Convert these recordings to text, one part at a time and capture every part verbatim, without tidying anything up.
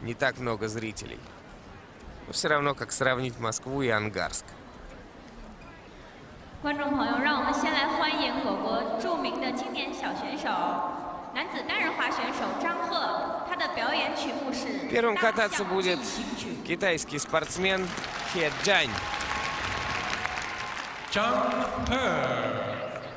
не так много зрителей. Но все равно, как сравнить Москву и Ангарск. 观众朋友，让我们先来欢迎我国著名的青年小选手，男子单人滑选手张赫，他的表演曲目是。 Первым кататься будет китайский спортсмен Хе Джань. Zhang He.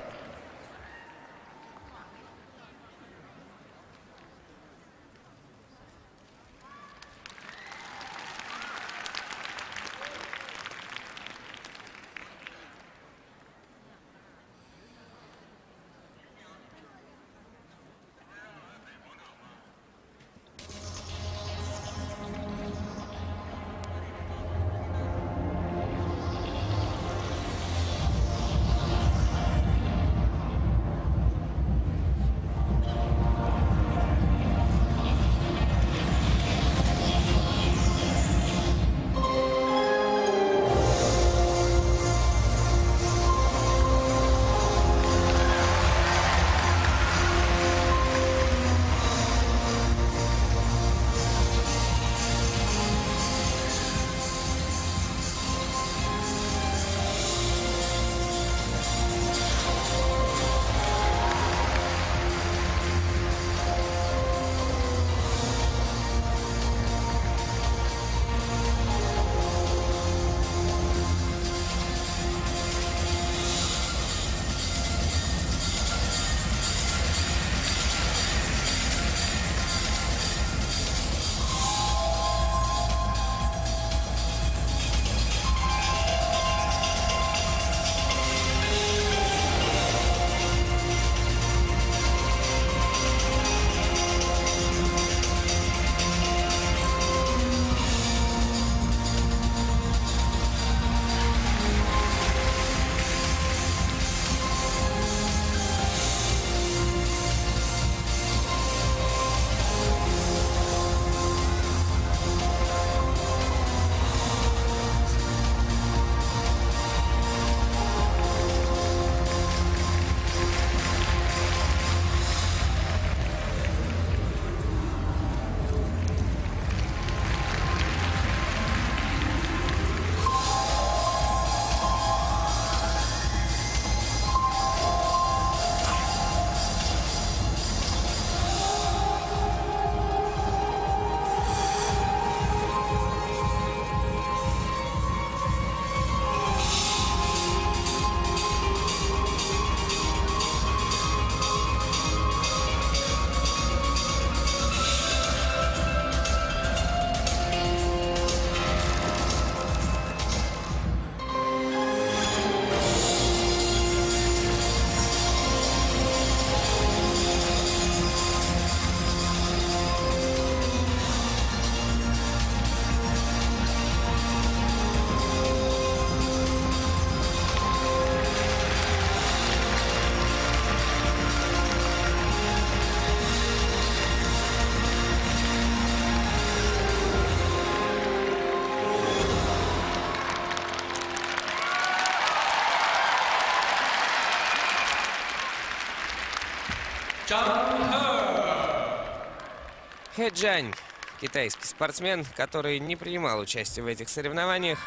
Хе Джань, китайский спортсмен, который не принимал участие в этих соревнованиях,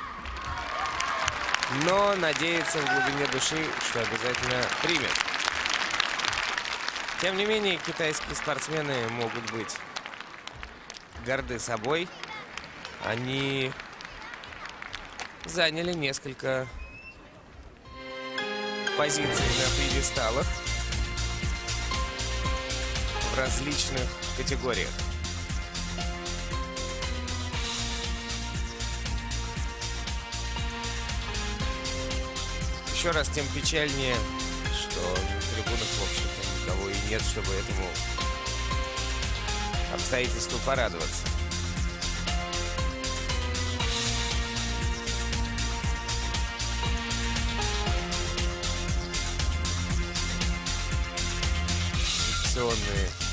но надеется в глубине души, что обязательно примет. Тем не менее, китайские спортсмены могут быть горды собой. Они заняли несколько позиций на пьедесталах в различных категориях. Еще раз, тем печальнее, что на трибунах, в общем-то, никого и нет, чтобы этому обстоятельству порадоваться. Традиционные